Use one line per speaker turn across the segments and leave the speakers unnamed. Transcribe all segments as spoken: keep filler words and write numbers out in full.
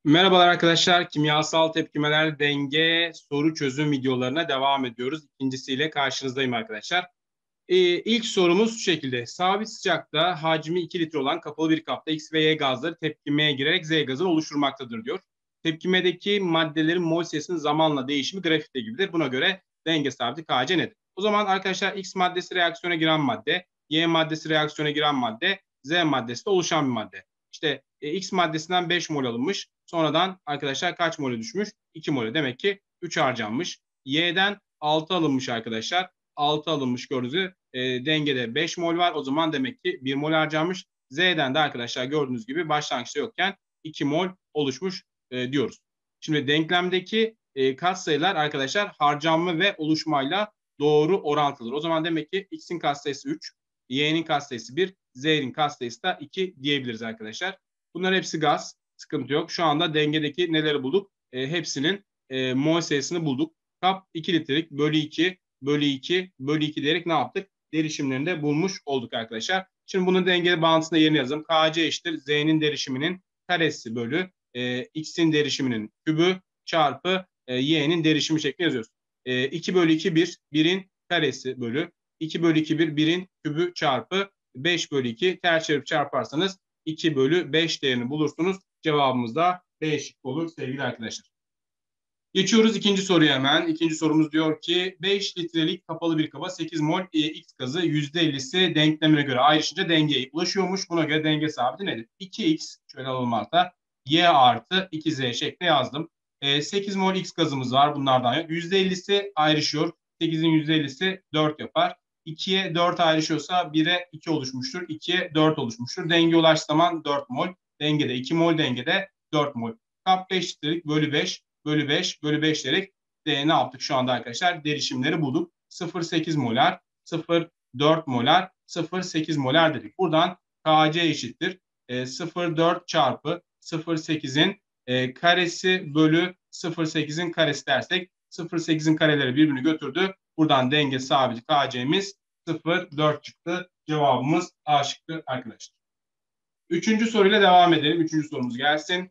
Merhabalar arkadaşlar, kimyasal tepkimeler, denge, soru çözüm videolarına devam ediyoruz. İkincisiyle karşınızdayım arkadaşlar. Ee, ilk sorumuz şu şekilde. Sabit sıcakta hacmi iki litre olan kapalı bir kapta X ve Y gazları tepkimeye girerek Z gazını oluşturmaktadır diyor. Tepkimedeki maddelerin mol sayısının zamanla değişimi grafikte gibidir. Buna göre denge sabiti K C nedir? O zaman arkadaşlar X maddesi reaksiyona giren madde, Y maddesi reaksiyona giren madde, Z maddesi de oluşan bir madde. İşte e, X maddesinden beş mol alınmış. Sonradan arkadaşlar kaç mole düşmüş? iki mole. Demek ki üç harcanmış. Y'den altı alınmış arkadaşlar. altı alınmış gördüğünüz gibi. E, dengede beş mol var. O zaman demek ki bir mol harcanmış. Z'den de arkadaşlar gördüğünüz gibi başlangıçta yokken iki mol oluşmuş e, diyoruz. Şimdi denklemdeki e, katsayılar arkadaşlar harcanma ve oluşmayla doğru orantılıdır. O zaman demek ki X'in katsayısı üç, Y'nin katsayısı bir, Z'nin katsayısı da iki diyebiliriz arkadaşlar. Bunlar hepsi gaz. Sıkıntı yok. Şu anda dengedeki neleri bulduk? E, hepsinin e, mol sayısını bulduk. Kap iki litrelik bölü iki bölü iki bölü iki diyerek ne yaptık? Derişimlerini de bulmuş olduk arkadaşlar. Şimdi bunun dengeli bağıntısında yerine yazalım. K C eşittir Z'nin derişiminin karesi bölü e, X'in derişiminin kübü çarpı e, Y'nin derişimi şeklinde yazıyoruz. E, iki bölü iki bir, birin karesi bölü iki bölü iki bir, birin kübü çarpı beş bölü iki ters çevirip çarparsanız iki bölü beş değerini bulursunuz. Cevabımız da B şıkkı olur sevgili arkadaşlar. Geçiyoruz ikinci soruya hemen. İkinci sorumuz diyor ki beş litrelik kapalı bir kaba sekiz mol e, X gazı yüzde ellisi denklemine göre ayrışınca dengeye ulaşıyormuş. Buna göre denge sabiti nedir? iki X şöyle alalım alta. Y artı iki Z şeklinde yazdım. E, sekiz mol X gazımız var bunlardan yok. yüzde ellisi ayrışıyor. sekizin yüzde ellisi dört yapar. ikiye dört ayrışıyorsa bire iki oluşmuştur. ikiye dört oluşmuştur. Denge ulaştığı zaman dört mol. Dengede iki mol, dengede dört mol. Kap beş litrelik bölü beş bölü beş bölü beş diyerek de ne yaptık şu anda arkadaşlar? Derişimleri bulduk. sıfır virgül sekiz molar, sıfır virgül dört molar, sıfır virgül sekiz molar dedik. Buradan K C eşittir. E, sıfır virgül dört çarpı sıfır virgül sekizin e, karesi bölü sıfır virgül sekizin karesi dersek sıfır virgül sekizin kareleri birbirini götürdü. Buradan denge sabit K C'miz sıfır virgül dört çıktı. Cevabımız A şıkkı arkadaşlar. Üçüncü soruyla devam edelim. Üçüncü sorumuz gelsin.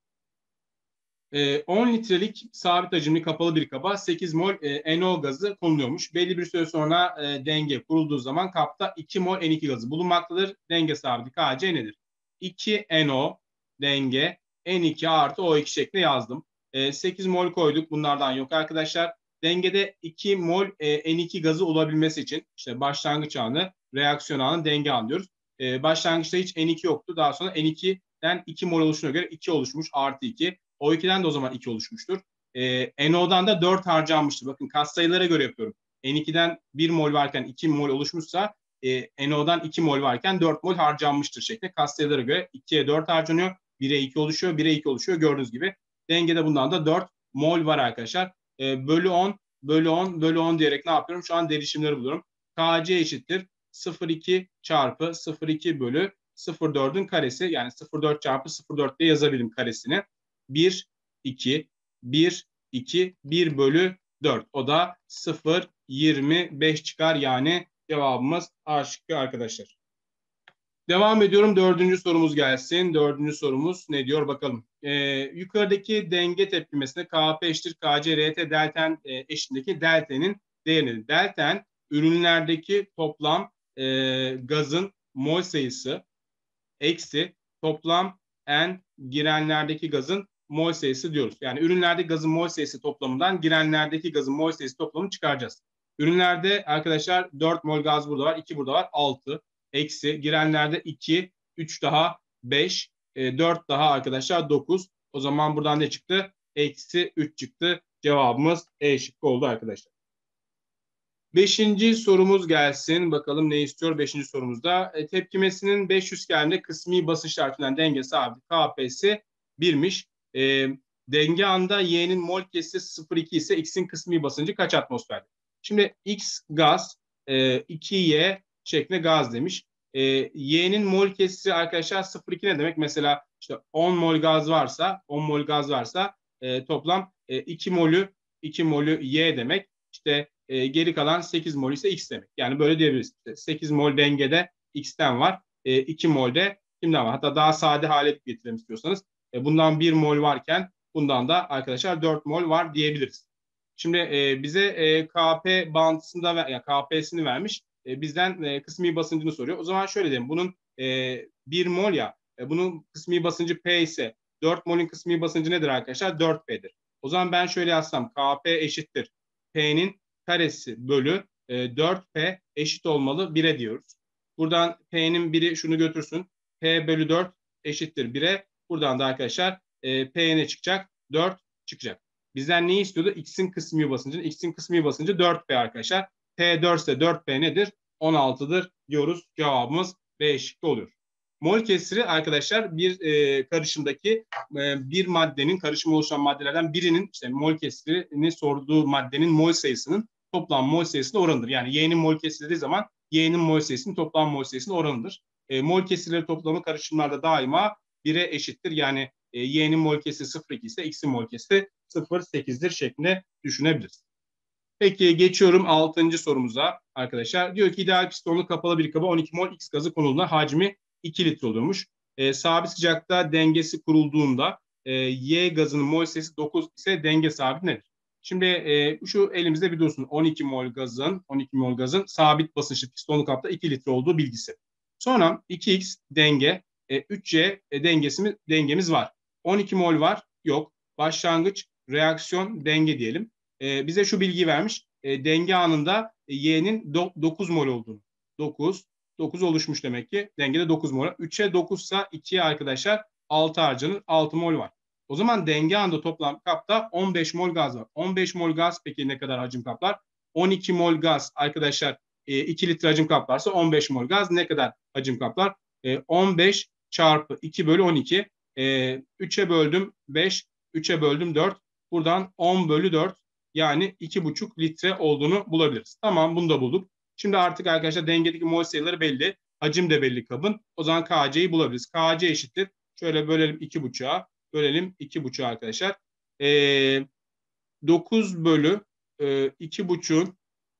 on litrelik sabit hacimli kapalı bir kaba sekiz mol e, N O gazı konuluyormuş. Belli bir süre sonra e, denge kurulduğu zaman kapta iki mol N iki gazı bulunmaktadır. Denge sabiti K C nedir? iki N O denge N iki artı O iki şeklinde yazdım. E, sekiz mol koyduk. Bunlardan yok arkadaşlar. Dengede iki mol e, N iki gazı olabilmesi için işte başlangıç anı, reaksiyon anı, denge anı diyoruz. E, başlangıçta hiç N iki yoktu. Daha sonra N iki'den iki mol oluşuna göre iki oluşmuş. Artı iki. O iki'den de o zaman iki oluşmuştur. E, N O'dan da dört harcanmıştır. Bakın katsayılara göre yapıyorum. N iki'den bir mol varken iki mol oluşmuşsa e, N O'dan iki mol varken dört mol harcanmıştır şeklinde. Katsayılara göre iki'ye dört harcanıyor. bire iki oluşuyor. bire iki oluşuyor. Gördüğünüz gibi. Dengede bundan da dört mol var arkadaşlar. E, bölü on, bölü on, bölü on diyerek ne yapıyorum? Şu an derişimleri buluyorum. K C eşittir. sıfır virgül iki çarpı sıfır virgül iki bölü sıfır virgül dördün karesi. Yani sıfır virgül dört çarpı sıfır virgül dört diye yazabilirim karesini. bir, iki, bir, iki, bir bölü dört. O da sıfır virgül yirmi beş çıkar. Yani cevabımız A şıkkı arkadaşlar. Devam ediyorum. Dördüncü sorumuz gelsin. Dördüncü sorumuz ne diyor bakalım. Ee, yukarıdaki denge tepkimesinde K P eşittir K C R T delten e, eşitindeki deltenin değerini. Delten ürünlerdeki toplam e, gazın mol sayısı eksi toplam N girenlerdeki gazın mol sayısı diyoruz. Yani ürünlerdeki gazın mol sayısı toplamından girenlerdeki gazın mol sayısı toplamını çıkaracağız. Ürünlerde arkadaşlar dört mol gaz burada var, iki burada var, altı. Eksi girenlerde iki, üç daha beş, e, dört daha arkadaşlar dokuz. O zaman buradan ne çıktı? Eksi üç çıktı. Cevabımız E şıkkı oldu arkadaşlar. Beşinci sorumuz gelsin. Bakalım ne istiyor beşinci sorumuzda. E, tepkimesinin beş yüz kelvinde kısmi basınç tarafından denge sabit K P'si birmiş. E, denge anda Y'nin mol kesisi sıfır virgül iki ise X'in kısmi basıncı kaç atmosferdir? Şimdi X gaz, e, iki Y şeklinde gaz demiş. E, Y'nin mol kesisi arkadaşlar sıfır virgül iki ne demek? Mesela işte on mol gaz varsa, on mol gaz varsa e, toplam e, iki molü iki molü Y demek. İşte e, geri kalan sekiz mol ise X demek. Yani böyle diyebiliriz. İşte sekiz mol dengede X'ten var. E, iki mol de kimden var? Hatta daha sade hale getirelim istiyorsanız. E, bundan bir mol varken bundan da arkadaşlar dört mol var diyebiliriz. Şimdi e, bize e, K P bağıntısında yani K P'sini vermiş. E, bizden e, kısmi basıncını soruyor. O zaman şöyle diyelim. Bunun e, bir mol ya. E, bunun kısmi basıncı P ise dört molün kısmi basıncı nedir arkadaşlar? dört P'dir. O zaman ben şöyle yazsam. K P eşittir P'nin karesi bölü e, dört P eşit olmalı bire diyoruz. Buradan P'nin biri şunu götürsün. P bölü dört eşittir bire. Buradan da arkadaşlar e, P ne çıkacak? dört çıkacak. Bizden neyi istiyordu? X'in kısmi basıncı. X'in kısmi basıncı dört P arkadaşlar. P dört ise dört P nedir? on altıdır diyoruz. Cevabımız B şıkkı oluyor. Mol kesiri arkadaşlar bir e, karışımdaki e, bir maddenin, karışım oluşan maddelerden birinin işte mol kesirini sorduğu maddenin mol sayısının toplam mol sayısına oranıdır. Yani Y'nin mol kesildiği zaman Y'nin mol sayısının toplam mol sayısına oranıdır. E, mol kesirleri toplamı karışımlarda daima bire eşittir. Yani e, Y'nin mol kesiri sıfır virgül iki ise X'in mol kesiri sıfır virgül sekizdir şeklinde düşünebiliriz. Peki geçiyorum altıncı sorumuza arkadaşlar. Diyor ki ideal pistonlu kapalı bir kaba on iki mol X gazı konulduğunda hacmi iki litre oluyormuş. E, sabit sıcakta dengesi kurulduğunda e, Y gazının mol sayısı dokuz ise denge sabit nedir? Şimdi e, şu elimizde bir dursun on iki mol gazın on iki mol gazın sabit basınçlı pistonlu kapta iki litre olduğu bilgisi. Sonra iki X denge, e, üç Y e, dengesimiz dengemiz var. on iki mol var, yok. Başlangıç, reaksiyon, denge diyelim. E, bize şu bilgiyi vermiş. E, denge anında e, Y'nin dokuz mol olduğunu. dokuz. dokuz oluşmuş demek ki. Dengede dokuz mol. üçe dokuz ise ikiye arkadaşlar altı harcanır. altı mol var. O zaman denge anında toplam kapta on beş mol gaz var. on beş mol gaz peki ne kadar hacim kaplar? on iki mol gaz arkadaşlar e, iki litre hacim kaplarsa on beş mol gaz ne kadar hacim kaplar? E, on beş çarpı iki bölü on iki. E, üçe böldüm beş. üçe böldüm dört. Buradan on bölü dört. Yani iki buçuk litre olduğunu bulabiliriz. Tamam bunu da bulduk. Şimdi artık arkadaşlar dengedeki mol sayıları belli. Hacim de belli kabın. O zaman K C'yi bulabiliriz. K C eşittir. Şöyle bölelim iki buçuğa. Bölelim iki buçuğa arkadaşlar. Ee, dokuz bölü e, iki buçuğun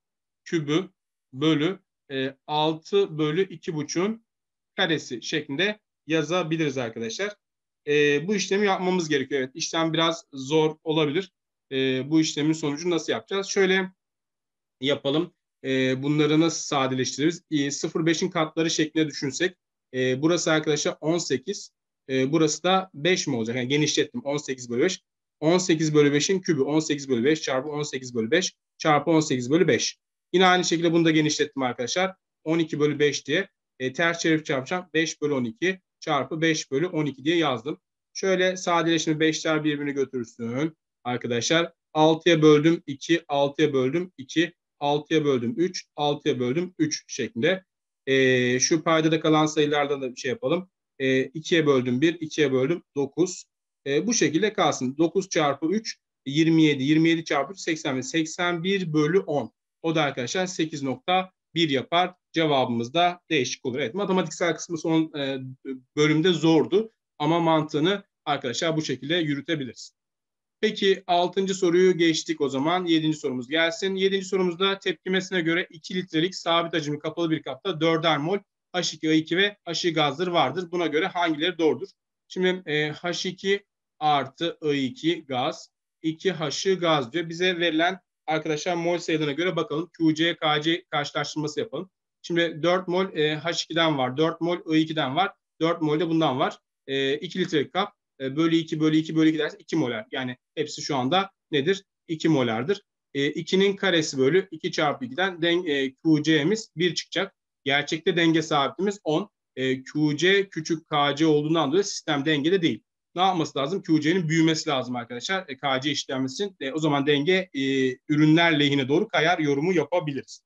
kübü bölü e, altı bölü iki buçuğun karesi şeklinde yazabiliriz arkadaşlar. E, bu işlemi yapmamız gerekiyor. Evet, işlem biraz zor olabilir. E, bu işlemin sonucu nasıl yapacağız? Şöyle yapalım. E, bunları nasıl sadeleştiririz? E, sıfır virgül beşin katları şeklinde düşünsek. E, burası arkadaşlar on sekiz. E, burası da beş mi olacak? Yani genişlettim. on sekiz bölü beş. on sekiz bölü beşin kübü on sekiz bölü beş çarpı on sekiz bölü beş çarpı on sekiz bölü beş. Yine aynı şekilde bunu da genişlettim arkadaşlar. on iki bölü beş diye. E, ters çevirip çarpacağım. beş bölü on iki çarpı beş bölü on iki diye yazdım. Şöyle sadeleşme beşler birbirini götürürsün arkadaşlar. altıya böldüm iki, altıya böldüm iki, altıya böldüm üç, altıya böldüm üç şeklinde. E, şu paydada kalan sayılardan da bir şey yapalım. E, ikiye böldüm bir, ikiye böldüm dokuz. E, bu şekilde kalsın. dokuz çarpı üç, yirmi yedi, yirmi yedi çarpı üç, seksen bir. seksen bir bölü on. O da arkadaşlar sekiz nokta bir yapar. Cevabımız da değişik olur. Evet, matematiksel kısmı son e, bölümde zordu. Ama mantığını arkadaşlar bu şekilde yürütebiliriz. Peki altıncı soruyu geçtik o zaman. Yedinci sorumuz gelsin. Yedinci sorumuzda tepkimesine göre iki litrelik sabit hacimli kapalı bir kapta dörder mol H iki, I iki ve H I gazları vardır. Buna göre hangileri doğrudur? Şimdi e, H iki artı I iki gaz, iki H I gaz diyor. Bize verilen arkadaşlar mol sayılarına göre bakalım. Q C, K C karşılaştırması yapalım. Şimdi dört mol e, H iki'den var, dört mol I iki'den var, dört mol de bundan var. E, iki litrelik kap. Bölü iki bölü iki bölü iki derse iki molar. Yani hepsi şu anda nedir? iki molardır. E, ikinin karesi bölü iki çarpı iki'den den, e, Q C'miz bir çıkacak. Gerçekte denge sabitimiz on. E, Q C küçük K C olduğundan dolayı sistem dengede değil. Ne yapması lazım? Q C'nin büyümesi lazım arkadaşlar. E, K C işlenmesi için. E, o zaman denge e, ürünler lehine doğru kayar yorumu yapabiliriz.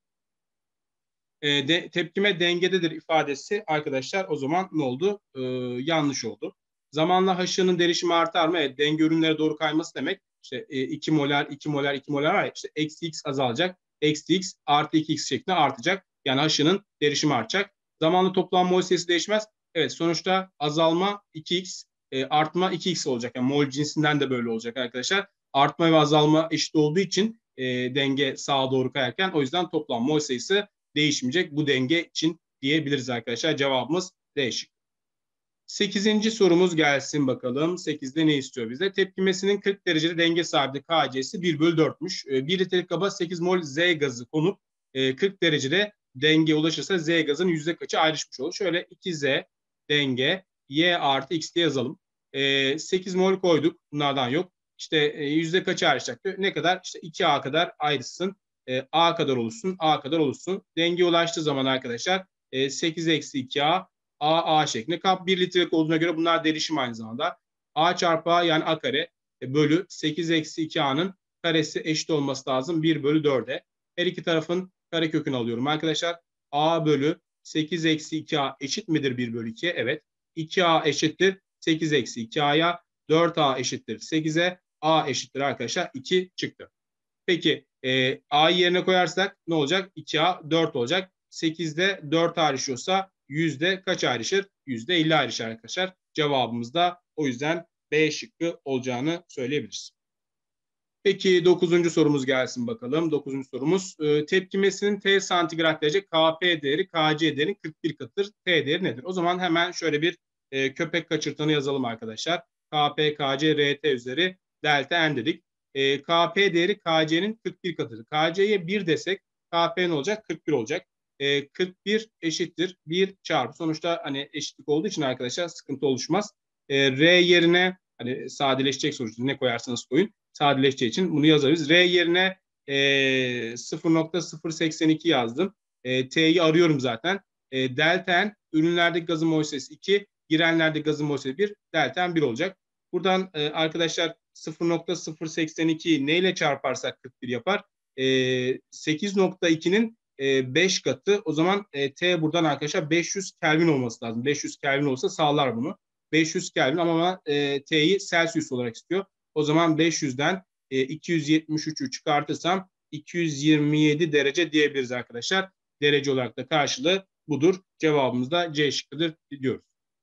E, de, tepkime dengededir ifadesi arkadaşlar o zaman ne oldu? E, yanlış oldu. Zamanla H I'nin derişimi artar mı? Evet, denge ürünlere doğru kayması demek. İşte e, iki molar, iki molar, iki molar var ya, işte eksi X azalacak. Eksi X artı iki X şeklinde artacak. Yani H I'nin derişimi artacak. Zamanla toplam mol sayısı değişmez. Evet, sonuçta azalma iki X, e, artma iki X olacak. Yani mol cinsinden de böyle olacak arkadaşlar. Artma ve azalma eşit olduğu için e, denge sağa doğru kayarken o yüzden toplam mol sayısı değişmeyecek bu denge için diyebiliriz arkadaşlar. Cevabımız değişik. sekizinci sorumuz gelsin bakalım. sekizde ne istiyor bize? Tepkimesinin kırk derecede denge sabiti K C'si bir bölü dörtmüş. bir litrelik kaba sekiz mol Z gazı konup kırk derecede denge ulaşırsa Z gazın yüzde kaçı ayrışmış olur? Şöyle iki Z denge Y artı X diye yazalım. sekiz mol koyduk. Bunlardan yok. İşte yüzde kaçı ayrışacak? Ne kadar? İşte iki A kadar ayrışsın. A kadar oluşsun. A kadar oluşsun. Denge ulaştığı zaman arkadaşlar sekiz eksi iki A A, A şeklinde. Kap bir litrelik olduğuna göre bunlar derişim aynı zamanda. A çarpı A yani A kare bölü sekiz eksi iki A'nın karesi eşit olması lazım bir bölü dörde. Her iki tarafın karekökünü alıyorum arkadaşlar. A bölü sekiz eksi iki A eşit midir bir bölü ikiye? Evet. iki A eşittir sekiz eksi iki A'ya. dört A eşittir sekize. A eşittir arkadaşlar iki çıktı. Peki e, A'yı yerine koyarsak ne olacak? iki A dört olacak. sekizde dört ayrışıyorsa yüzde kaç ayrışır? yüzde elli ayrışır arkadaşlar. Cevabımız da o yüzden B şıkkı olacağını söyleyebiliriz. Peki dokuzuncu sorumuz gelsin bakalım. dokuzuncu sorumuz e, tepkimesinin T santigrat derece K P değeri K C değerinin kırk bir katıdır. T değeri nedir? O zaman hemen şöyle bir e, köpek kaçırtanı yazalım arkadaşlar. K P K C R T üzeri delta N dedik. E, K P değeri K C'nin kırk bir katıdır. K C'ye bir desek K P ne olacak? kırk bir olacak. E, kırk bir eşittir bir çarpı. Sonuçta hani eşitlik olduğu için arkadaşlar sıkıntı oluşmaz. E, R yerine hani sadeleşecek sonuçta ne koyarsanız koyun. Sadeleşeceği için bunu yazarız. R yerine e, sıfır nokta sıfır seksen iki yazdım. E, T'yi arıyorum zaten. E, delta N ürünlerdeki gazın mol sayısı iki, girenlerdeki gazın mol sayısı bir, delta N bir olacak. Buradan e, arkadaşlar sıfır nokta sıfır seksen ikiyi neyle çarparsak kırk bir yapar? E, sekiz nokta ikinin e, beş katı. O zaman e, T buradan arkadaşlar beş yüz Kelvin olması lazım. beş yüz Kelvin olsa sağlar bunu. beş yüz Kelvin ama e, T'yi Celsius olarak istiyor. O zaman beş yüzden e, iki yüz yetmiş üçü çıkartırsam iki yüz yirmi yedi derece diyebiliriz arkadaşlar. Derece olarak da karşılığı budur. Cevabımız da C şıkkıdır diyoruz.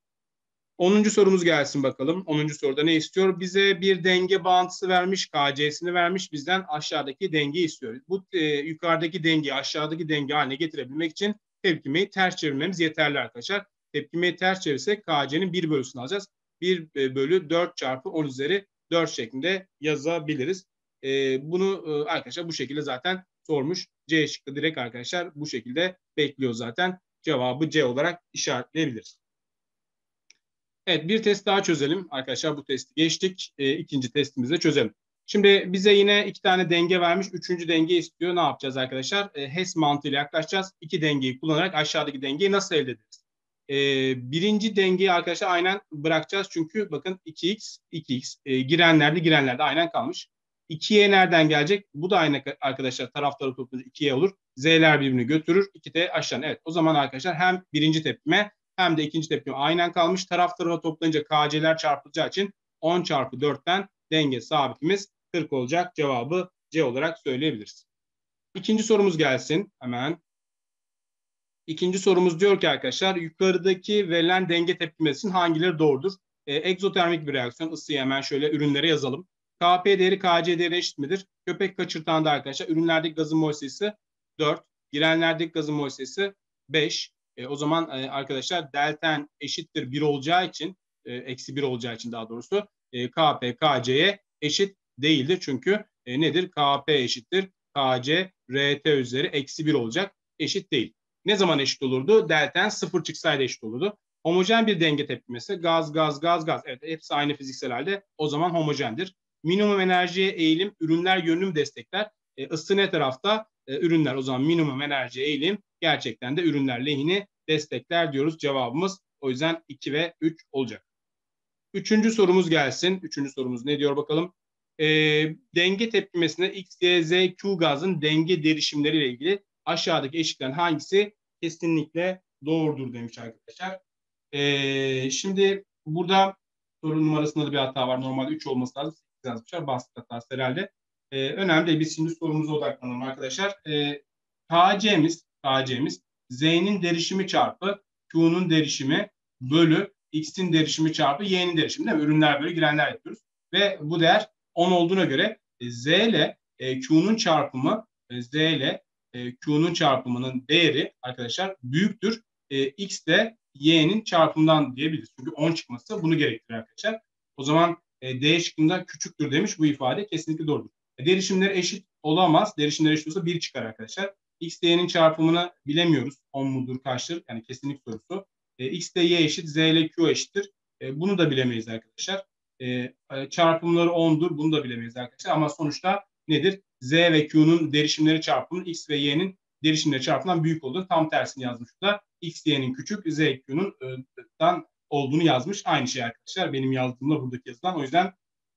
onuncu sorumuz gelsin bakalım. onuncu soruda ne istiyor? Bize bir denge bağıntısı vermiş, K C'sini vermiş. Bizden aşağıdaki dengeyi istiyor. Bu e, yukarıdaki dengeyi aşağıdaki denge haline getirebilmek için tepkimeyi ters çevirmemiz yeterli arkadaşlar. Tepkimeyi ters çevirsek K C'nin bir bölüsünü alacağız. bir bölü dört çarpı on üzeri dört şeklinde yazabiliriz. E, bunu e, arkadaşlar bu şekilde zaten sormuş. C şıkkı direkt arkadaşlar bu şekilde bekliyor zaten. Cevabı C olarak işaretleyebiliriz. Evet, bir test daha çözelim. Arkadaşlar bu testi geçtik. E, ikinci testimizi de çözelim. Şimdi bize yine iki tane denge vermiş. Üçüncü denge istiyor. Ne yapacağız arkadaşlar? E, Hess mantığıyla yaklaşacağız. İki dengeyi kullanarak aşağıdaki dengeyi nasıl elde ederiz? E, birinci dengeyi arkadaşlar aynen bırakacağız. Çünkü bakın iki x, iki x. E, girenlerde girenlerde aynen kalmış. ikiye nereden gelecek? Bu da aynı arkadaşlar taraftarı toplayınca ikiye olur. Z'ler birbirini götürür. iki de aşağı. Evet, o zaman arkadaşlar hem birinci tepkime hem de ikinci tepkime aynen kalmış. Taraf tarafa toplayınca K C'ler çarpılacağı için on çarpı dörtten denge sabitimiz kırk olacak. Cevabı C olarak söyleyebiliriz. İkinci sorumuz gelsin hemen. İkinci sorumuz diyor ki arkadaşlar yukarıdaki verilen denge tepkimesinin hangileri doğrudur? E, egzotermik bir reaksiyon. Isıyı hemen şöyle ürünlere yazalım. K P değeri K C değeri eşit midir? Köpek kaçırtan da arkadaşlar ürünlerdeki gazın mol sayısı dört. Girenlerdeki gazın mol sayısı beş. E, o zaman e, arkadaşlar delta N eşittir bir olacağı için e, eksi bir olacağı için daha doğrusu e, K P K C'ye eşit değildir. Çünkü e, nedir? K P eşittir K C R T üzeri eksi bir olacak. Eşit değil. Ne zaman eşit olurdu? Delta N sıfır çıksaydı eşit olurdu. Homojen bir denge tepkimesi. Gaz, gaz, gaz, gaz. Evet, hepsi aynı fiziksel halde. O zaman homojendir. Minimum enerjiye eğilim ürünler yönünü destekler. E, ısı ne tarafta? E, ürünler. O zaman minimum enerjiye eğilim gerçekten de ürünler lehini destekler diyoruz. Cevabımız o yüzden iki ve üç olacak. Üçüncü sorumuz gelsin. Üçüncü sorumuz ne diyor bakalım? E, denge tepkimesinde X, Y, Z, Q gazın denge derişimleriyle ilgili aşağıdaki eşikten hangisi kesinlikle doğrudur demiş arkadaşlar. E, şimdi burada soru numarasında da bir hata var. Normalde üç olması lazım. sekiz yazmışlar. Basit hatası herhalde. E, önemli değil. Biz şimdi sorumuza odaklanalım arkadaşlar. E, K C'miz, K C'miz Z'nin derişimi çarpı Q'nun derişimi bölü X'in derişimi çarpı Y'nin derişimi değil mi? Ürünler bölü girenler yapıyoruz. Ve bu değer on olduğuna göre e, Z ile e, Q'nun çarpımı e, Z ile e, Q'nun çarpımının değeri arkadaşlar büyüktür. e, X de Y'nin çarpımından diyebiliriz. Çünkü on çıkması bunu gerektirir arkadaşlar. O zaman e, D şıkkında küçüktür demiş, bu ifade kesinlikle doğrudur. E, derişimleri eşit olamaz. Derişimleri eşit olsa bir çıkar arkadaşlar. X ile Y'nin çarpımını bilemiyoruz. on mudur kaçtır? Yani kesinlik sorusu. E, X ile Y eşit, Z ile Q eşittir. E, bunu da bilemeyiz arkadaşlar. E, çarpımları ondur. Bunu da bilemeyiz arkadaşlar. Ama sonuçta nedir? Z ve Q'nun derişimleri çarpımının X ve Y'nin derişimleri çarpımından büyük olduğunu, tam tersini yazmış da. X, Y'nin küçük, Z, Q'nun olduğunu yazmış. Aynı şey arkadaşlar. Benim yazdığımda buradaki yazılan. O yüzden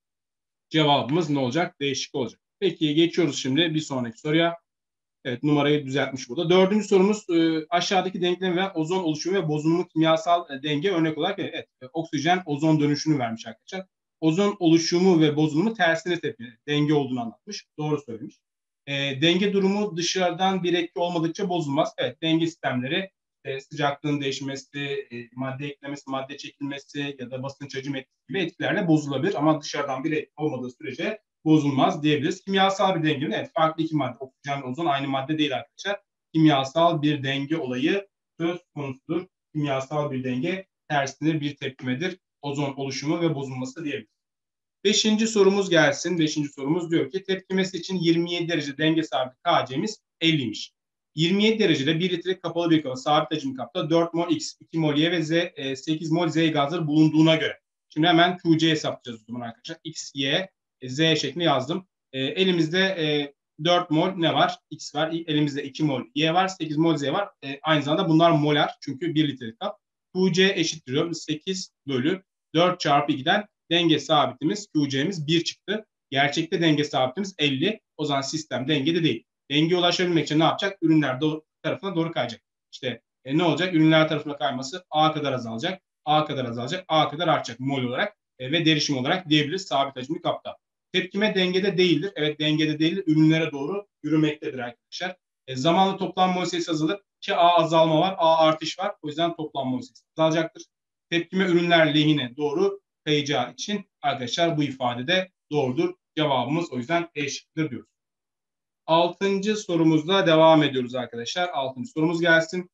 cevabımız ne olacak? Değişik olacak. Peki geçiyoruz şimdi bir sonraki soruya. Evet, numarayı düzeltmiş burada. Dördüncü sorumuz e, aşağıdaki denklem ve ozon oluşumu ve bozulma kimyasal e, denge örnek olarak evet, e, oksijen ozon dönüşünü vermiş arkadaşlar. Ozon oluşumu ve bozulumu tersine tepki, denge olduğunu anlatmış. Doğru söylemiş. E, denge durumu dışarıdan bir etki olmadıkça bozulmaz. Evet, denge sistemleri e, sıcaklığın değişmesi, e, madde eklemesi, madde çekilmesi ya da basınç hacim etkisi gibi etkilerle bozulabilir. Ama dışarıdan bir etki olmadığı sürece bozulmaz diyebiliriz. Kimyasal bir denge, evet, farklı iki madde, oksijen ve ozon aynı madde değil arkadaşlar. Kimyasal bir denge olayı söz konusudur. Kimyasal bir denge tersidir, bir tepkimedir. Ozon oluşumu ve bozulması diyebiliriz. Beşinci sorumuz gelsin. Beşinci sorumuz diyor ki tepkimesi için yirmi yedi derece denge sabiti K C'miz elliymiş. yirmi yedi derecede bir litrelik kapalı bir kaba sabit hacimli kapta dört mol X, iki mol Y ve Z, sekiz mol Z gazları bulunduğuna göre. Şimdi hemen Q C hesaplayacağız o zaman arkadaşlar. X, Y, Z şeklinde yazdım. E, elimizde e, dört mol ne var? X var. Elimizde iki mol Y var. sekiz mol Z var. E, aynı zamanda bunlar molar. Çünkü bir litrelik kap. Q C eşittir sekiz bölü dört çarpı ikiden denge sabitimiz Q C'miz bir çıktı. Gerçekte denge sabitimiz elli. O zaman sistem dengede değil. Dengeye ulaşabilmek için ne yapacak? Ürünler doğru, tarafına doğru kayacak. İşte e, ne olacak? Ürünler tarafına kayması A kadar azalacak. A kadar azalacak. A kadar artacak mol olarak e, ve derişim olarak diyebiliriz sabit hacimli kapta. Tepkime dengede değildir. Evet, dengede değildir. Ürünlere doğru yürümektedir arkadaşlar. E, zamanla toplam mol sayısı azalır. Ki A azalma var, A artış var. O yüzden toplam mol sayısı azalacaktır. Tepkime ürünler lehine doğru kayacağı için arkadaşlar bu ifade de doğrudur. Cevabımız o yüzden E şıkkıdır diyoruz. Altıncı sorumuzla devam ediyoruz arkadaşlar. Altıncı sorumuz gelsin.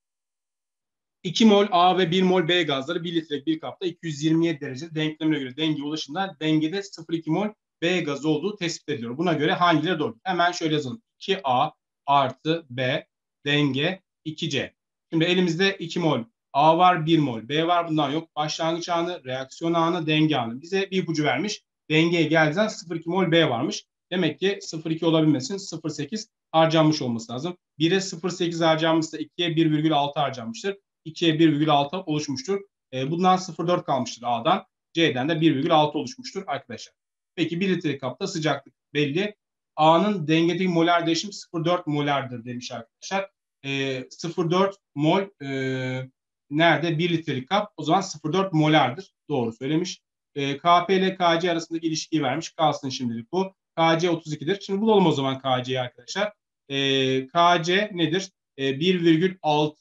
iki mol A ve bir mol B gazları bir litrelik bir kapta iki yüz yirmi yedi derece denklemine göre denge ulaşımda dengede sıfır virgül iki mol B gazı olduğu tespit ediliyor. Buna göre hangileri doğru? Hemen şöyle yazalım. iki A artı B denge iki C. Şimdi elimizde iki mol A var, bir mol B var, bundan yok. Başlangıç anı, reaksiyon anı, denge anı. Bize bir ipucu vermiş. Dengeye geldiğinde sıfır virgül iki mol B varmış. Demek ki sıfır virgül iki olabilmesin sıfır virgül sekiz harcanmış olması lazım. bire sıfır virgül sekiz harcanmışsa ikiye bir virgül altı harcanmıştır. ikiye bir virgül altı oluşmuştur. E, bundan sıfır virgül dört kalmıştır A'dan. C'den de bir virgül altı oluşmuştur arkadaşlar. Peki bir litrelik kapta sıcaklık belli. A'nın dengedeki molar değişim sıfır virgül dört molardır demiş arkadaşlar. E, sıfır virgül dört mol e, nerede? bir litrelik kap. O zaman sıfır virgül dört molardır. Doğru söylemiş. E, K P ile K C arasındaki ilişkiyi vermiş. Kalsın şimdilik bu. K C otuz ikidir. Şimdi bulalım o zaman K C'yi arkadaşlar. E, K C nedir? E, bir virgül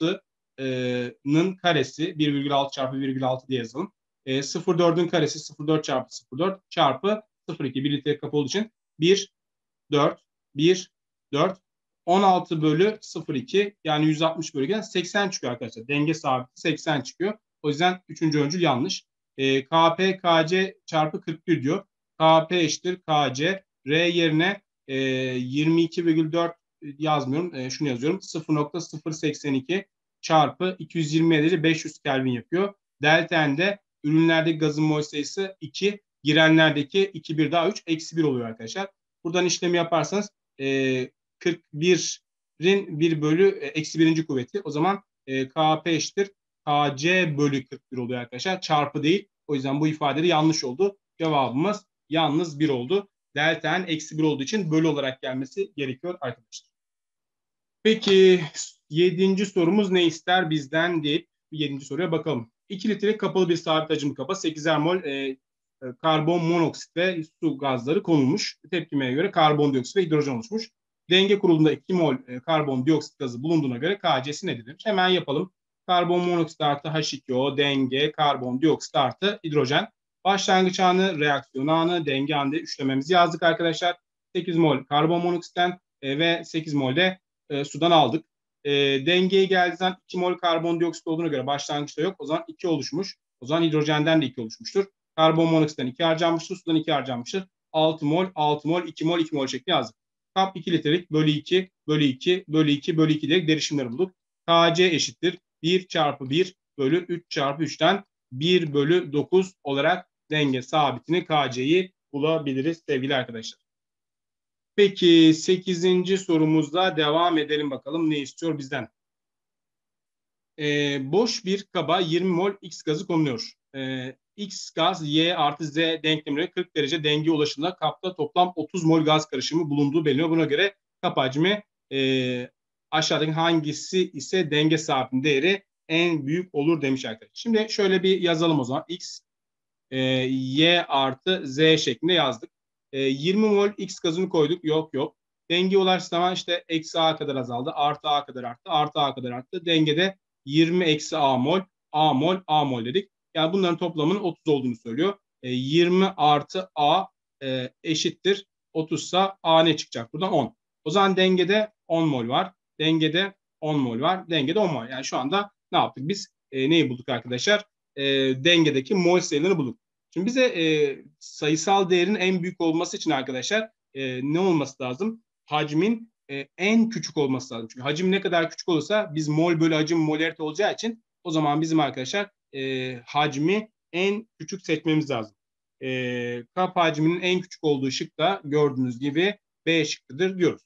altının karesi bir virgül altı çarpı bir virgül altı diye yazalım. E, sıfır virgül dördün karesi sıfır virgül dört çarpı sıfır virgül dört çarpı sıfır virgül iki bir litre kapı olduğu için bir, dört, bir, dört, on altı bölü sıfır virgül iki yani yüz altmış bölü seksen çıkıyor arkadaşlar. Denge sabiti seksen çıkıyor. O yüzden üçüncü öncül yanlış. E, K P K C çarpı kırk bir diyor. K P eşittir K C. R yerine e, yirmi iki virgül dört yazmıyorum. E, şunu yazıyorum. sıfır virgül sıfır seksen iki çarpı iki yüz yirmi derece beş yüz Kelvin yapıyor. Delta N'de ürünlerdeki gazın mol sayısı iki. Girenlerdeki iki bir daha üç. Eksi bir oluyor arkadaşlar. Buradan işlemi yaparsanız e, kırk birin bir bölü e, eksi birinci kuvveti. O zaman e, K P eşittir K C bölü kırk bir oluyor arkadaşlar. Çarpı değil. O yüzden bu ifadede yanlış oldu. Cevabımız yalnız bir oldu. Delta N eksi bir olduğu için bölü olarak gelmesi gerekiyor arkadaşlar. Peki yedinci sorumuz ne ister bizden deyip yedinci soruya bakalım. iki litrelik kapalı bir sabit hacimli kaba sekizer mol e, karbon monoksit ve su gazları konulmuş. Tepkimeye göre karbondioksit ve hidrojen oluşmuş. Denge kurulunda iki mol e, karbondioksit gazı bulunduğuna göre K C'si nedir? Hemen yapalım. Karbon monoksit artı H iki O denge karbondioksit artı hidrojen. Başlangıç anı, reaksiyon anı, denge anı üçlememizi yazdık arkadaşlar. sekiz mol karbon monoksitten e, ve sekiz mol de e, sudan aldık. E, dengeye geldiği zaman iki mol karbondioksit olduğuna göre başlangıçta yok. O zaman iki oluşmuş. O zaman hidrojenden de iki oluşmuştur. Karbon monoksitten iki harcanmıştır. Sudan iki harcanmıştır. altı mol, altı mol, iki mol, iki mol şeklinde yazdık. Kap iki litrelik bölü iki, bölü iki, bölü iki, bölü iki diye derişimleri bulduk. Kc eşittir bir çarpı bir bölü üç çarpı üçten bir bölü dokuz olarak denge sabitini Kc'yi bulabiliriz sevgili arkadaşlar. Peki sekizinci sorumuzla devam edelim bakalım ne istiyor bizden. Ee, boş bir kaba yirmi mol X gazı konuluyor. Ee, X gaz Y artı Z denklemine kırk derece denge ulaşımında kapta toplam otuz mol gaz karışımı bulunduğu belirleniyor. Buna göre kap hacmi e, aşağıdaki hangisi ise denge sabitinin değeri en büyük olur demiş arkadaşlar. Şimdi şöyle bir yazalım o zaman. X, e, Y artı Z şeklinde yazdık. E, yirmi mol X gazını koyduk. Yok yok. Denge ulaştığı zaman işte eksi A kadar azaldı. Artı A kadar arttı. Artı A kadar arttı. Dengede yirmi eksi A mol, A mol, A mol dedik. Yani bunların toplamının otuz olduğunu söylüyor. E, yirmi artı A e, eşittir otuz ise A ne çıkacak? Buradan on. O zaman dengede on mol var. Dengede on mol var. Dengede on mol. Yani şu anda ne yaptık biz? E, neyi bulduk arkadaşlar? E, dengedeki mol sayılarını bulduk. Şimdi bize e, sayısal değerin en büyük olması için arkadaşlar e, ne olması lazım? Hacmin e, en küçük olması lazım. Çünkü hacim ne kadar küçük olursa biz mol bölü hacim molarite olacağı için o zaman bizim arkadaşlar e, hacmi en küçük seçmemiz lazım. E, kap hacminin en küçük olduğu şıkta gördüğünüz gibi B şıkkıdır diyoruz.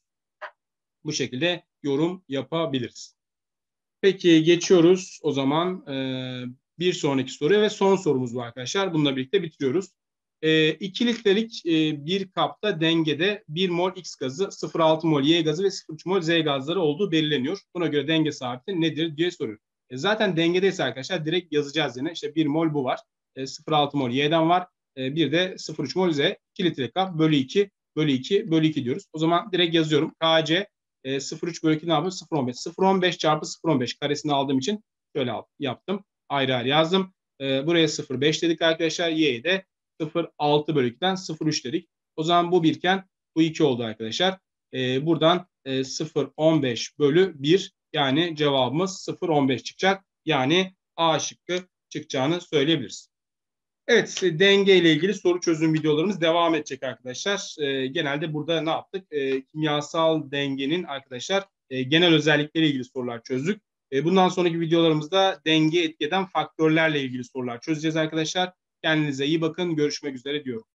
Bu şekilde yorum yapabiliriz. Peki geçiyoruz o zaman e, bir sonraki soruya ve son sorumuz bu arkadaşlar. Bununla birlikte bitiriyoruz. E, iki litrelik e, bir kapta dengede bir mol X gazı, sıfır virgül altı mol Y gazı ve sıfır virgül üç mol Z gazları olduğu belirleniyor. Buna göre denge sabiti nedir diye soruyor. E, zaten dengedeyse arkadaşlar direkt yazacağız yine. İşte bir mol bu var. E, sıfır virgül altı mol Y'den var. E, bir de sıfır virgül üç mol Z. iki litre kap bölü iki bölü iki bölü iki diyoruz. O zaman direkt yazıyorum. Kc e, sıfır virgül üç bölü iki ne yapıyor? sıfır virgül on beş. sıfır virgül on beş çarpı sıfır virgül on beş karesini aldığım için şöyle yaptım. Ayrı ayrı yazdım. E, buraya sıfır virgül beş dedik arkadaşlar. Y'ye de sıfır virgül altı bölü ikiden sıfır virgül üç dedik. O zaman bu birken bu iki oldu arkadaşlar. E, buradan e, sıfır virgül on beş bölü bir yani cevabımız sıfır virgül on beş çıkacak. Yani A şıkkı çıkacağını söyleyebiliriz. Evet, denge ile ilgili soru çözüm videolarımız devam edecek arkadaşlar. E, genelde burada ne yaptık? E, kimyasal dengenin arkadaşlar e, genel özellikleriyle ilgili sorular çözdük. E, bundan sonraki videolarımızda denge etki eden faktörlerle ilgili sorular çözeceğiz arkadaşlar. Kendinize iyi bakın. Görüşmek üzere diyorum.